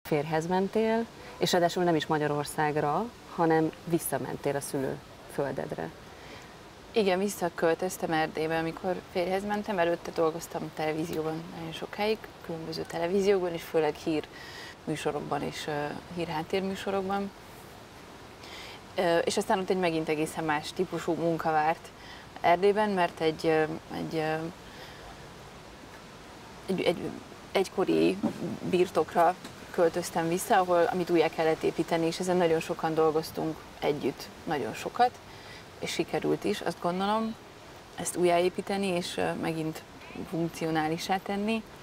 Férjhez mentél, és ráadásul nem is Magyarországra, hanem visszamentél a szülőföldedre. Igen, visszaköltöztem Erdélybe, amikor férjhez mentem, előtte dolgoztam televízióban nagyon sokáig, különböző televíziókban, és főleg hírműsorokban és hírháttérműsorokban. És aztán ott megint egészen más típusú munka várt Erdélyben, mert egy egykori birtokra költöztem vissza, amit újjá kellett építeni, és ezen nagyon sokan dolgoztunk együtt, nagyon sokat, és sikerült is, azt gondolom, ezt újjáépíteni, és megint funkcionálisá tenni.